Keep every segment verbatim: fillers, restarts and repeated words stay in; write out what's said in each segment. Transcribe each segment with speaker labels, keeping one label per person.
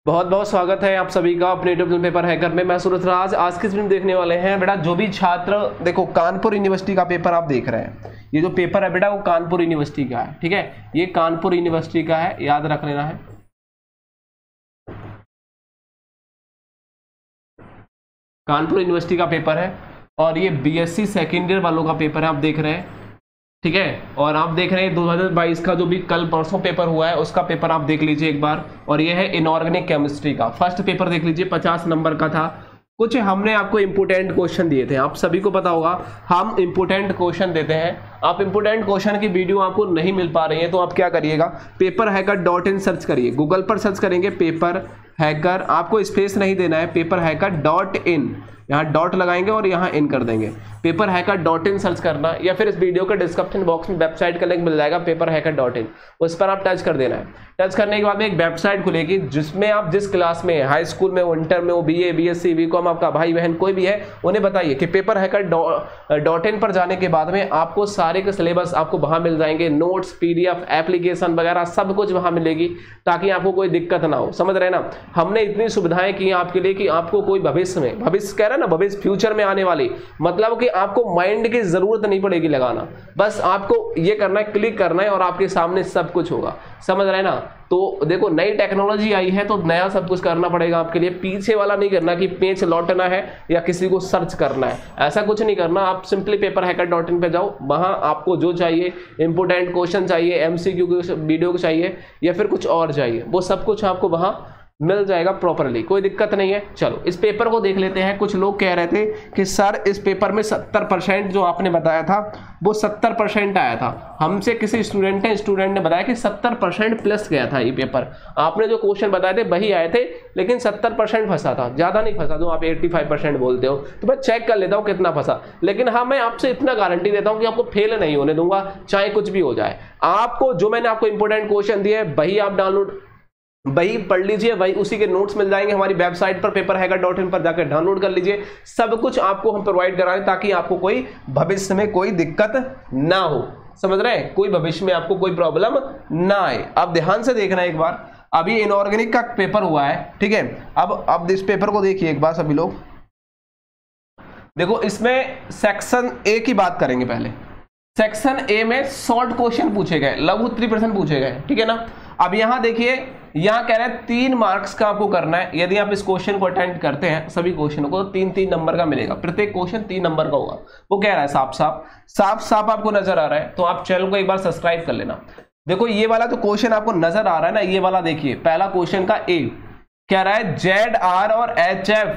Speaker 1: बहुत बहुत स्वागत है आप सभी का अपने यूट्यूब चैनल पेपर हैकर में। मैं सूरज राज। आज की फिल्म देखने वाले हैं बेटा, जो भी छात्र देखो कानपुर यूनिवर्सिटी का पेपर आप देख रहे हैं, ये जो पेपर है बेटा वो कानपुर यूनिवर्सिटी का है। ठीक है, ये कानपुर यूनिवर्सिटी का है, याद रख लेना है। कानपुर यूनिवर्सिटी का पेपर है और ये बीएससी सेकेंड ईयर वालों का पेपर है, आप देख रहे हैं। ठीक है, और आप देख रहे हैं दो हज़ार बाईस का जो भी कल परसों पेपर हुआ है उसका पेपर आप देख लीजिए एक बार। और ये है इनऑर्गेनिक केमिस्ट्री का फर्स्ट पेपर, देख लीजिए पचास नंबर का था। कुछ हमने आपको इंपोर्टेंट क्वेश्चन दिए थे, आप सभी को पता होगा हम इंपोर्टेंट क्वेश्चन देते हैं। आप इंपोर्टेंट क्वेश्चन की वीडियो आपको नहीं मिल पा रही है तो आप क्या करिएगा, paper hacker dot in search करिए, गूगल पर सर्च करेंगे पेपर हैकर, आपको स्पेस नहीं देना है, पेपर हैकर डॉट इन, यहाँ डॉट लगाएंगे और यहाँ इन कर देंगे, paper hacker dot in search करना, या फिर इस वीडियो के डिस्क्रिप्शन बॉक्स में वेबसाइट का लिंक मिल जाएगा पेपर हैकर डॉट इन, उस पर आप टच कर देना है। टच करने के बाद में एक वेबसाइट खुलेगी जिसमें आप जिस क्लास में, हाई स्कूल में हो, इंटर में हो, B A B S C B com, आपका भाई बहन कोई भी है, उन्हें बताइए कि पेपर हैकर डॉट इन पर जाने के बाद में आपको सारे के सिलेबस आपको वहाँ मिल जाएंगे, नोट्स, पीडीएफ, एप्लीकेशन वगैरह सब कुछ वहाँ मिलेगी, ताकि आपको कोई दिक्कत ना हो। समझ रहे ना, हमने इतनी सुविधाएं की आपके लिए कि आपको कोई भविष्य में, भविष्य कह रहे ना, भविष्य फ्यूचर में आने वाली, मतलब कि आपको माइंड की जरूरत नहीं पड़ेगी लगाना, बस आपको ये करना है, क्लिक करना है और आपके सामने सब कुछ होगा। समझ रहे ना। तो देखो नई टेक्नोलॉजी आई है तो नया सब कुछ करना पड़ेगा आपके लिए, पीछे वाला नहीं करना कि पेज लौटना है या किसी को सर्च करना है, ऐसा कुछ नहीं करना। आप simply paper hacker dot in पे जाओ, वहां आपको जो चाहिए, इंपोर्टेंट क्वेश्चन चाहिए, एमसीक्यू की वीडियो चाहिए या फिर कुछ और चाहिए, वो सब कुछ आपको वहां मिल जाएगा प्रॉपरली, कोई दिक्कत नहीं है। चलो इस पेपर को देख लेते हैं। कुछ लोग कह रहे थे कि सर इस पेपर में सत्तर परसेंट जो आपने बताया था वो सत्तर परसेंट आया था, हमसे किसी स्टूडेंट ने स्टूडेंट ने बताया कि सत्तर परसेंट प्लस गया था ये पेपर, आपने जो क्वेश्चन बताए थे वही आए थे, लेकिन सत्तर परसेंट फंसा था, ज्यादा नहीं फंसा जो आप पचासी परसेंट बोलते हो। तो मैं चेक कर लेता हूँ कितना फंसा, लेकिन हाँ मैं आपसे इतना गारंटी देता हूँ कि आपको फेल नहीं होने दूंगा, चाहे कुछ भी हो जाए। आपको जो मैंने आपको इंपोर्टेंट क्वेश्चन दिए वही आप डाउनलोड वही पढ़ लीजिए, वही उसी के नोट्स मिल जाएंगे हमारी वेबसाइट पर पेपर हैकर डॉट इन पर जाकर डाउनलोड कर लीजिए। सब कुछ आपको हम प्रोवाइड कराएं ताकि आपको कोई भविष्य में कोई दिक्कत ना हो। समझ रहे हैं, कोई भविष्य में आपको कोई प्रॉब्लम ना आए। अब ध्यान से देखना एक बार, अभी इनऑर्गेनिक का पेपर हुआ है, ठीक है। अब अब इस पेपर को देखिए एक बार सभी लोग, देखो इसमें सेक्शन ए की बात करेंगे पहले। सेक्शन ए में शॉर्ट क्वेश्चन पूछे गए, लघु उत्तरीय प्रश्न पूछे गए, ठीक है ना। अब यहां देखिए, यहां कह रहे हैं तीन मार्क्स का आपको करना है। यदि आप इस क्वेश्चन को अटेंड करते हैं सभी क्वेश्चनों को, तो तीन तीन नंबर का मिलेगा, प्रत्येक क्वेश्चन तीन नंबर का होगा। वो कह रहा है साफ साफ साफ साफ आपको नजर आ रहा है, तो आप चैनल को एक बार सब्सक्राइब कर लेना। देखो ये वाला जो क्वेश्चन आपको नजर आ रहा है ना, ये वाला देखिए, पहला क्वेश्चन का ए कह रहा है जेड आर और एच एफ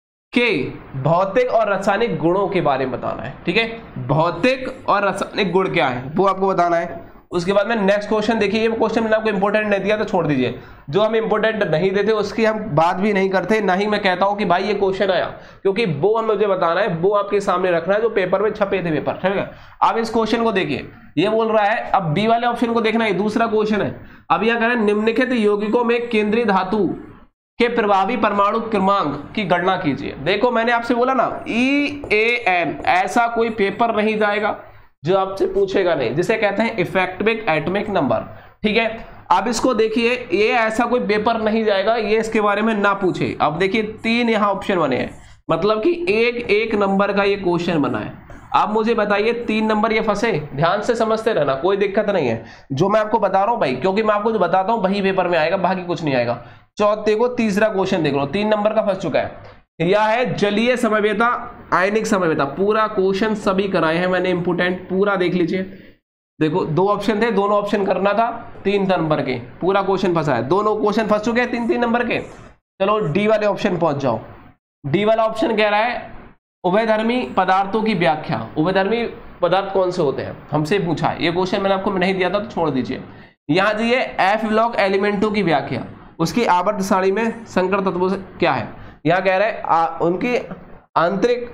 Speaker 1: के भौतिक और रासायनिक गुणों के बारे में बताना है। ठीक है, भौतिक और रासायनिक गुण क्या है वो आपको बताना है। उसके बाद में नेक्स्ट क्वेश्चन देखिए, ये क्वेश्चन मैंने आपको इंपोर्टेंट नहीं दिया तो छोड़ दीजिए, जो हम इंपोर्टेंट नहीं देते उसकी हम बात भी नहीं करते, ना ही मैं कहता हूं कि भाई ये क्वेश्चन आया, क्योंकि वो हम मुझे बताना है, वो आपके सामने रखना है जो पेपर में छपे थे पेपर। ठीक है, अब इस क्वेश्चन को देखिए, ये बोल रहा है, अब बी वाले ऑप्शन को देखना है, दूसरा क्वेश्चन है। अब यह कह रहे हैं निम्नलिखित यौगिकों में केंद्रीय धातु के प्रभावी परमाणु क्रमांक की गणना कीजिए। देखो मैंने आपसे बोला ना, ई ए एन, ऐसा कोई पेपर नहीं जाएगा जो आपसे पूछेगा नहीं, जिसे कहते हैं इफेक्टिव एटॉमिक नंबर। ठीक है, अब इसको देखिए, ये ऐसा कोई पेपर नहीं जाएगा ये इसके बारे में ना पूछे। अब देखिए तीन यहां ऑप्शन बने हैं, मतलब कि एक एक नंबर का ये क्वेश्चन बना है। अब मुझे बताइए तीन नंबर ये फंसे, ध्यान से समझते रहना, कोई दिक्कत नहीं है जो मैं आपको बता रहा हूं भाई, क्योंकि मैं आपको जो बताता हूं वही पेपर में आएगा, बाकी कुछ नहीं आएगा। चौथे को तीसरा क्वेश्चन देख लो, तीन नंबर का फंस चुका है, यह है जलीय समवेता, आयनिक समवेता। पूरा क्वेश्चन सभी कराए हैं मैंने, इंपोर्टेंट पूरा देख लीजिए। देखो दो ऑप्शन थे, दोनों ऑप्शन करना था, तीन नंबर के, पूरा क्वेश्चन फंसा है, दोनों क्वेश्चन फंस चुके हैं तीन तीन नंबर के। चलो डी वाले ऑप्शन पहुंच जाओ। डी वाला ऑप्शन कह रहा है उभयधर्मी पदार्थों की व्याख्या। उभयधर्मी पदार्थ कौन से होते हैं हमसे पूछा है, ये क्वेश्चन मैंने आपको नहीं दिया था तो छोड़ दीजिए। यहां दिए एफ ब्लॉक एलिमेंटों की व्याख्या, उसकी आवर्त सारणी में संकर तत्वों से क्या है। यहां कह रहे हैं उनकी आंतरिक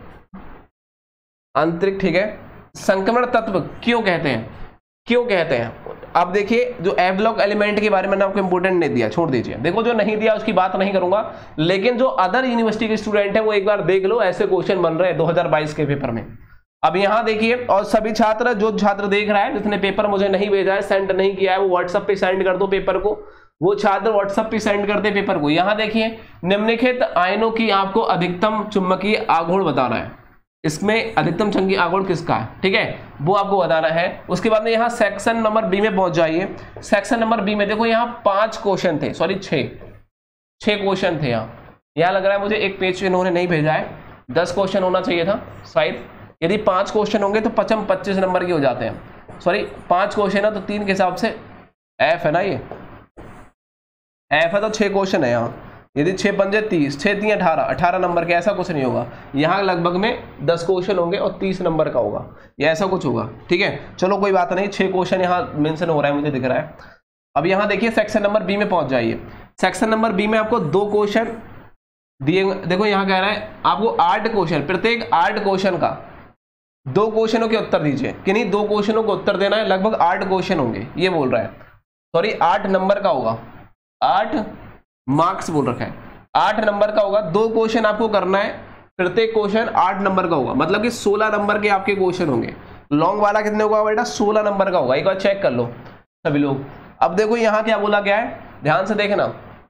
Speaker 1: आंतरिक ठीक है, संक्रमण तत्व क्यों कहते हैं, क्यों कहते हैं। अब देखिए जो ए ब्लॉक एलिमेंट के बारे में मैंने आपको इंपोर्टेंट नहीं दिया, छोड़ दीजिए। देखो जो नहीं दिया उसकी बात नहीं करूंगा, लेकिन जो अदर यूनिवर्सिटी के स्टूडेंट है वो एक बार देख लो, ऐसे क्वेश्चन बन रहे हैं दो हज़ार बाईस के पेपर में। अब यहां देखिए, और सभी छात्र, जो छात्र देख रहा है जिसने पेपर मुझे नहीं भेजा है, सेंड नहीं किया है, वो व्हाट्सएप पे सेंड कर दो पेपर को, वो छात्र व्हाट्सएप पे सेंड करते पेपर को। यहां देखिए निम्नलिखित आयनों की आपको अधिकतम चुंबकीय आघूर्ण बताना है, इसमें अधिकतम चुंबकीय आघूर्ण किसका है, ठीक है, वो आपको बताना है। उसके बाद में यहाँ सेक्शन नंबर बी में पहुंच जाइए। सेक्शन नंबर बी में देखो यहाँ पांच क्वेश्चन थे, सॉरी छह छह क्वेश्चन थे। यहाँ यहाँ लग रहा है मुझे एक पेज इन्होंने नहीं भेजा है, दस क्वेश्चन होना चाहिए था शायद। यदि पांच क्वेश्चन होंगे तो पचम पच्चीस नंबर के हो जाते हैं, सॉरी पांच क्वेश्चन है तो तीन के हिसाब से एफ है ना, ये एफ है तो छह क्वेश्चन है यहाँ। यदि छह पंजे तीस, छह तीन अठारह, अठारह नंबर के, ऐसा कुछ नहीं होगा। यहाँ लगभग में दस क्वेश्चन होंगे और तीस नंबर का होगा, या ऐसा कुछ होगा, ठीक है। चलो कोई बात नहीं, छह क्वेश्चन यहाँ मेंशन हो रहा है मुझे दिख रहा है। अब यहाँ देखिए सेक्शन नंबर बी में पहुंच जाइए। सेक्शन नंबर बी में आपको दो क्वेश्चन दिए, देखो यहाँ कह रहा है आपको आठ क्वेश्चन, प्रत्येक आठ क्वेश्चन का दो क्वेश्चनों के उत्तर दीजिए, कि नहीं दो क्वेश्चनों को उत्तर देना है, लगभग आठ क्वेश्चन होंगे ये बोल रहा है, सॉरी आठ नंबर का होगा, आठ मार्क्स बोल रखा है, आठ नंबर का होगा। दो क्वेश्चन आपको करना है, प्रत्येक क्वेश्चन आठ नंबर का होगा, मतलब कि सोलह नंबर के आपके क्वेश्चन होंगे। लॉन्ग वाला कितने होगा बेटा, सोलह नंबर का होगा, एक बार चेक कर लो सभी लोग। अब देखो यहाँ क्या बोला गया है, ध्यान से देखना।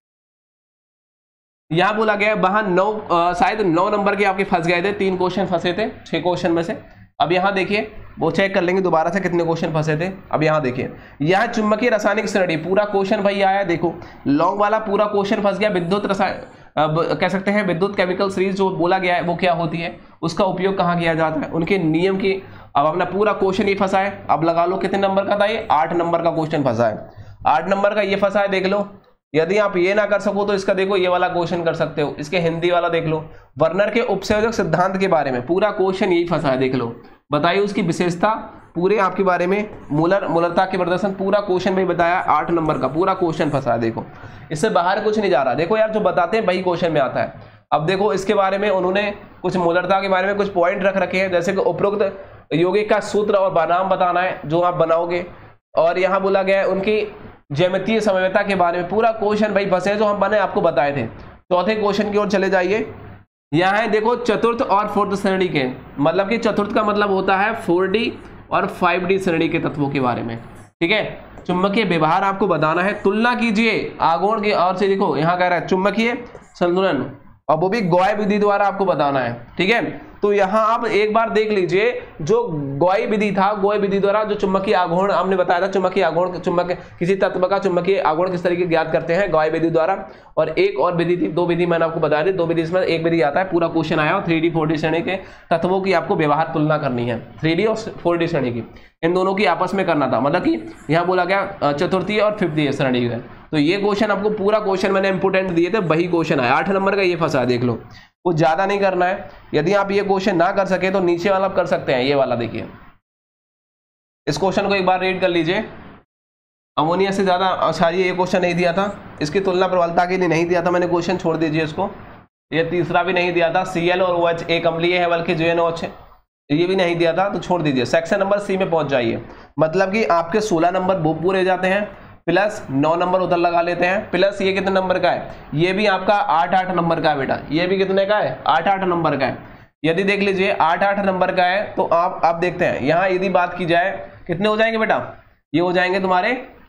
Speaker 1: यहां बोला गया है वहां नौ शायद नौ नंबर के आपके फंस गए थे, तीन क्वेश्चन फंसे थे छह क्वेश्चन में से। अब यहां देखिए वो चेक कर लेंगे दोबारा से कितने क्वेश्चन फंसे थे। अब यहां देखिए यहां चुंबकीय रासायनिक श्रेणी पूरा क्वेश्चन भाई आया, देखो लॉन्ग वाला पूरा क्वेश्चन फंस गया। विद्युत रसायन कह सकते हैं विद्युत केमिकल सीरीज जो बोला गया है वो क्या होती है, उसका उपयोग कहाँ किया जाता है, उनके नियम की। अब अपना पूरा क्वेश्चन ये फंसा है, अब लगा लो कितने नंबर का था ये, आठ नंबर का क्वेश्चन फंसा है, आठ नंबर का ये फंसा है, देख लो। यदि आप ये ना कर सको तो इसका देखो ये वाला क्वेश्चन कर सकते हो, इसके हिंदी वाला देख लो, वर्नर के उपसंयोजक सिद्धांत के बारे में पूरा क्वेश्चन यही फंसा है, देख लो। बताइए उसकी विशेषता पूरे आपके बारे में, मूलर मूलरता के प्रदर्शन, पूरा क्वेश्चन में बताया, आठ नंबर का पूरा क्वेश्चन फंसा है। देखो इससे बाहर कुछ नहीं जा रहा, देखो यार जो बताते हैं वही क्वेश्चन में आता है। अब देखो इसके बारे में उन्होंने कुछ मूलरता के बारे में कुछ पॉइंट रख रखे हैं, जैसे कि उपरोक्त यौगिक का सूत्र और बनाम बताना है जो आप बनाओगे, और यहाँ बोला गया है उनकी ज्यामितीय समवेता के बारे में, पूरा क्वेश्चन भाई फंसे हैं जो हम बने आपको बताए थे। चौथे क्वेश्चन की ओर चले जाइए। यहाँ है देखो चतुर्थ और फोर्थ श्रेणी के, मतलब कि चतुर्थ का मतलब होता है फोर डी और फाइव डी श्रेणी के तत्वों के बारे में, ठीक है। चुंबकीय व्यवहार आपको बताना है, तुलना कीजिए आघूर्ण की और से। देखो यहाँ कह रहा है चुंबकीय संतुलन, और वो भी गॉय विधि द्वारा आपको बताना है, ठीक है। तो यहाँ आप एक बार देख लीजिए जो गॉय विधि था, गॉय विधि द्वारा जो चुंबकीय आघूर्ण हमने बताया था, चुंबकीय आघूर्ण चुंबक किसी तत्व का चुंबकीय आघूर्ण किस तरीके ज्ञात करते हैं, गॉय विधि द्वारा। और एक और विधि थी, दो विधि मैंने आपको बताया थी, दो विधि इसमें एक विधि आता है, पूरा क्वेश्चन आया और थ्री डी फोर डी श्रेणी के तत्वों की आपको व्यवहार तुलना करनी है, थ्री डी और फोर डी श्रेणी की, इन दोनों की आपस में करना था। मतलब कि यहाँ बोला गया चतुर्थीय और फिफ्थीय श्रेणी का। तो ये क्वेश्चन आपको पूरा क्वेश्चन मैंने इंपोर्टेंट दिए थे, वही क्वेश्चन है, आठ नंबर का ये फंसा है, देख लो। कुछ ज्यादा नहीं करना है। यदि आप ये क्वेश्चन ना कर सके तो नीचे वाला आप कर सकते हैं, ये वाला देखिए, इस क्वेश्चन को एक बार रीड कर लीजिए। अमोनिया से ज्यादा अच्छा ये क्वेश्चन नहीं दिया था, इसकी तुलना प्रबलता के लिए नहीं दिया था मैंने, क्वेश्चन छोड़ दीजिए इसको। ये तीसरा भी नहीं दिया था, सी एल और ओ एच एक अम्लीय है बल्कि जे एन ओ एच ये भी नहीं दिया था, तो छोड़ दीजिए। सेक्शन नंबर सी में पहुंच जाइए, मतलब कि आपके सोलह नंबर वो पूरे जाते हैं, प्लस नौ नंबर उधर लगा लेते हैं, प्लस ये कितने नंबर का है, ये भी आपका आठ आठ नंबर का है बेटा, ये भी कितने का है, आठ आठ नंबर का है। यदि देख लीजिए आठ आठ नंबर का है तो आप आप देखते हैं यहाँ यदि बात की जाए कितने हो जाएंगे बेटा, ये हो जाएंगे तुम्हारे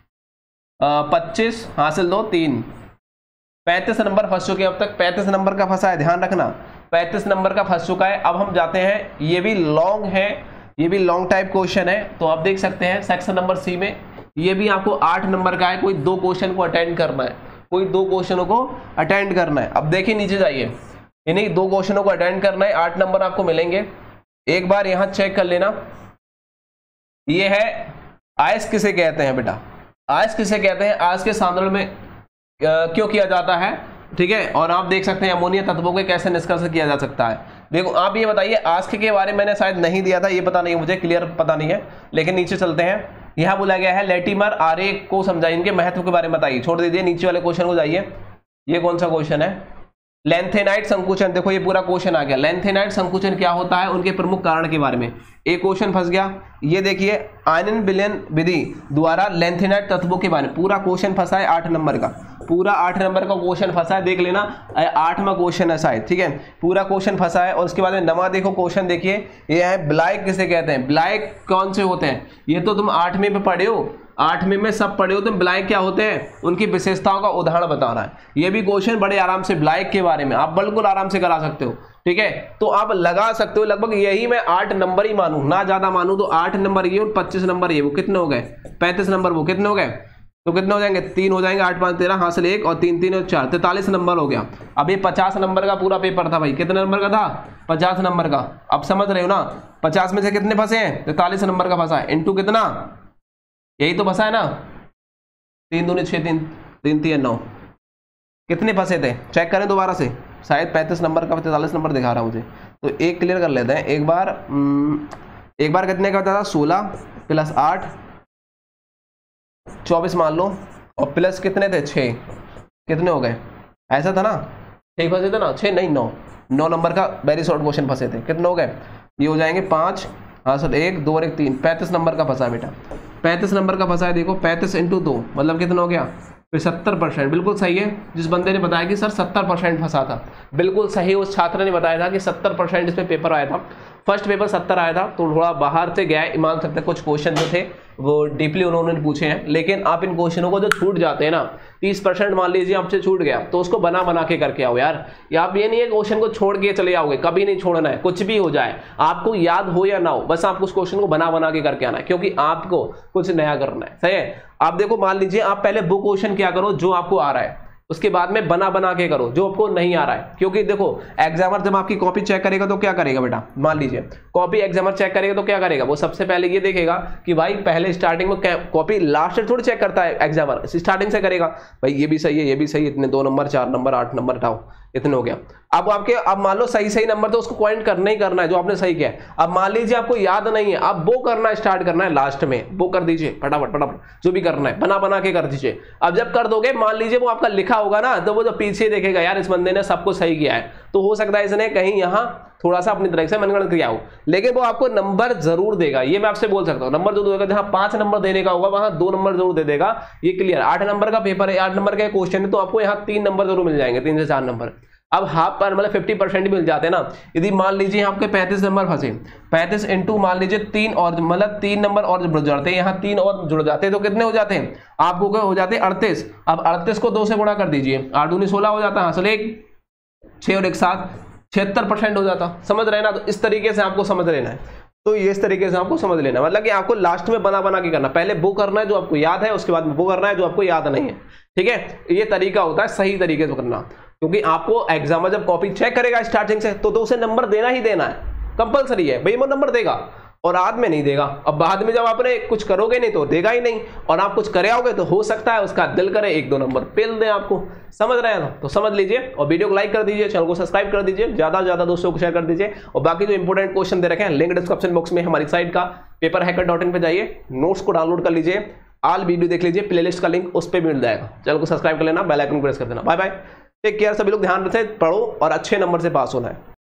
Speaker 1: पच्चीस, हासिल दो तीन, पैंतीस नंबर फंस चुके अब तक, पैंतीस नंबर का फंसा है, ध्यान रखना पैंतीस नंबर का फंस चुका है। अब हम जाते हैं, ये भी लॉन्ग है, ये भी लॉन्ग टाइप क्वेश्चन है, तो आप देख सकते हैं सेक्शन नंबर सी में ये भी आपको आठ नंबर का है, कोई दो क्वेश्चन को अटेंड करना है, कोई दो क्वेश्चनों को अटेंड करना है। अब देखिए नीचे जाइए, इन्हीं दो क्वेश्चनों को अटेंड करना है, आठ नंबर आपको मिलेंगे। एक बार यहां चेक कर लेना, ये है आयस किसे कहते हैं बेटा, आयस किसे कहते हैं, आयस के सांद्रण में क्यों किया जाता है, ठीक है। और आप देख सकते हैं अमोनिया तत्वों के कैसे निष्कर्ष किया जा सकता है। देखो आप ये बताइए, आस्क के बारे में मैंने शायद नहीं दिया था, ये पता नहीं मुझे, क्लियर पता नहीं है, लेकिन नीचे चलते हैं। यहाँ बोला गया है लेटिमर आरेख को समझाइए, इनके महत्व के बारे में बताइए, छोड़ दीजिए नीचे वाले क्वेश्चन को जाइए। ये कौन सा क्वेश्चन है, लेंथेनाइट संकुचन, देखो ये पूरा क्वेश्चन आ गया, लेंथेनाइट संकुचन क्या होता है, उनके प्रमुख कारण के बारे में एक क्वेश्चन फंस गया। ये देखिए आयनन विलयन विधि द्वारा लेंथेनाइट तत्वों के बारे में पूरा क्वेश्चन फंसा है, आठ नंबर का, पूरा आठ नंबर का क्वेश्चन फंसा है, देख लेना आठवां क्वेश्चन है शायद, ठीक है, पूरा क्वेश्चन फंसा है। और उसके बाद में नवा देखो क्वेश्चन देखिए, ये है ब्लाइक किसे कहते हैं, ब्लाइक कौन से होते हैं, ये तो तुम आठवीं में पढ़े हो, आठ में में सब पढ़े होते हैं, ब्लैंक क्या होते हैं, उनकी विशेषताओं का उदाहरण बता रहा है। ये भी क्वेश्चन बड़े आराम से ब्लैंक के बारे में आप बिल्कुल आराम से करा सकते हो, ठीक है। तो आप लगा सकते हो लगभग यही मैं आठ नंबर ही मानू, ना ज्यादा मानू, तो आठ नंबर ये और पच्चीस नंबर ये, वो कितने हो गए, पैंतीस नंबर, वो कितने हो गए, तो कितने हो जाएंगे, तीन हो जाएंगे, आठ पांच तेरह, हासिल एक और तीन तीन और चार, तैतालीस नंबर हो गया। अब ये पचास नंबर का पूरा पेपर था भाई, कितने नंबर का था, पचास नंबर का। अब समझ रहे हो ना, पचास में से कितने फंसे हैं, तैतालीस नंबर का फंसा है, इंटू कितना, यही तो फंसा है ना, तीन दूनी छः, तीन तीन तीन नौ, कितने फंसे थे, चेक करें दोबारा से, शायद पैंतीस नंबर का तैतालीस नंबर दिखा रहा मुझे, तो एक क्लियर कर लेते हैं एक बार। एक बार कितने का था, सोलह प्लस आठ चौबीस मान लो, और प्लस कितने थे, छः, कितने हो गए, ऐसा था ना, छः फंसे थे ना, छः नहीं नौ, नौ नंबर का वेरी शॉर्ट क्वेश्चन फंसे थे, कितने हो गए, ये हो जाएंगे पाँच, हाँ सर एक दो और एक तीन, पैंतीस नंबर का फंसा है बेटा, पैंतीस नंबर का फंसा है। देखो पैंतीस इंटू दो मतलब कितना हो गया, फिर सत्तर परसेंट, बिल्कुल सही है। जिस बंदे ने बताया कि सर सत्तर परसेंट फंसा था, बिल्कुल सही उस छात्र ने बताया था कि सत्तर परसेंट इसमें पेपर आया था, फर्स्ट पेपर सत्तर आया था, तो थोड़ा बाहर से गया मान सकते हैं, कुछ क्वेश्चन जो थे वो डीपली उन्होंने पूछे हैं, लेकिन आप इन क्वेश्चनों को जो छूट जाते हैं ना, तीस परसेंट मान लीजिए आपसे छूट गया, तो उसको बना बना के करके आओ यार। या आप ये नहीं है क्वेश्चन को छोड़ के चले आओगे, कभी नहीं छोड़ना है, कुछ भी हो जाए, आपको याद हो या ना हो, बस आपको उस क्वेश्चन को बना बना के करके आना है, क्योंकि आपको कुछ नया करना है, सही है। आप देखो मान लीजिए आप पहले वो क्वेश्चन क्या करो जो आपको आ रहा है, उसके बाद में बना बना के करो जो आपको नहीं आ रहा है, क्योंकि देखो एग्जामर जब आपकी कॉपी चेक करेगा तो क्या करेगा बेटा, मान लीजिए कॉपी एग्जामर चेक करेगा तो क्या करेगा, वो सबसे पहले ये देखेगा कि भाई पहले स्टार्टिंग में कॉपी, लास्ट से थोड़ी चेक करता है एग्जामर, स्टार्टिंग से करेगा, भाई ये भी सही है, ये भी सही है, इतने दो नंबर, चार नंबर, आठ नंबर हटाओ, इतने हो गया। अब आपके, अब मान लो सही सही नंबर तो उसको पॉइंट करना ही करना है जो आपने सही किया है। अब मान लीजिए आपको याद नहीं है, अब वो करना स्टार्ट करना है लास्ट में, वो कर दीजिए फटाफट फटाफट, जो भी करना है बना बना के कर दीजिए। अब जब कर दोगे, मान लीजिए वो आपका लिखा होगा ना, तो वो जो पीछे देखेगा यार इस बंदे ने सब कुछ सही किया है, तो हो सकता है इसने कहीं यहाँ थोड़ा सा अपनी तरह से मनगढ़ंत किया हो, लेकिन वो आपको नंबर जरूर देगा, ये मैं आपसे बोल सकता हूँ। नंबर जो देगा, जहां पांच नंबर देने का होगा वहां दो नंबर जरूर दे देगा, ये क्लियर। आठ नंबर का पेपर है, आठ नंबर का क्वेश्चन है, तो आपको यहाँ तीन नंबर जरूर मिल जाएंगे, तीन से चार नंबर। अब हाफ पर मतलब फिफ्टी परसेंट मिल जाते हैं ना। यदि मान लीजिए आपके पैंतीस नंबर फंसे, पैंतीस इंटू मान लीजिए तीन और मतलब तीन नंबर और जुड़ जाते हैं, यहाँ तीन और जुड़ जाते हैं, तो कितने हो जाते हैं आपको, क्या हो जाते हैं अड़तीस। अब अड़तीस को दो से गुणा कर दीजिए, आठ दूनी सोलह हो जाता है, हासिल एक, छह और एक सात, छिहत्तर परसेंट हो जाता, समझ रहे ना। तो इस तरीके से आपको समझ लेना है, तो ये इस तरीके से आपको समझ लेना, मतलब कि आपको लास्ट में बना बना के करना, पहले वो करना है जो आपको याद है, उसके बाद वो करना है जो आपको याद नहीं है, ठीक है। ये तरीका होता है सही तरीके से करना, क्योंकि आपको एग्जाम जब कॉपी चेक करेगा स्टार्टिंग से, तो, तो उसे नंबर देना ही देना है, कंपलसरी है भाई, वो नंबर देगा, और बाद में नहीं देगा। अब बाद में जब आपने कुछ करोगे नहीं तो देगा ही नहीं, और आप कुछ करे आओगे तो हो सकता है उसका दिल करे एक दो नंबर पेल दें आपको, समझ रहे हैं ना। तो समझ लीजिए, और वीडियो को लाइक कर दीजिए, चैनल को सब्सक्राइब कर दीजिए, ज्यादा से ज्यादा दोस्तों को शेयर कर दीजिए, और बाकी जो इंपोर्टेंट क्वेश्चन दे रखे हैं लिंक डिस्क्रिप्शन बॉक्स में हमारी साइट का पेपर हैकर डॉट इन पे जाइए, नोट्स को डाउनलोड कर लीजिए, ऑल वीडियो देख लीजिए, प्लेलिस्ट का लिंक उस पर मिल जाएगा। चैनल को सब्सक्राइब कर लेना, बेल आइकन प्रेस कर देना। बाय बाय, टेक केयर, सभी लोग ध्यान रखें, पढ़ो और अच्छे नंबर से पास होना है।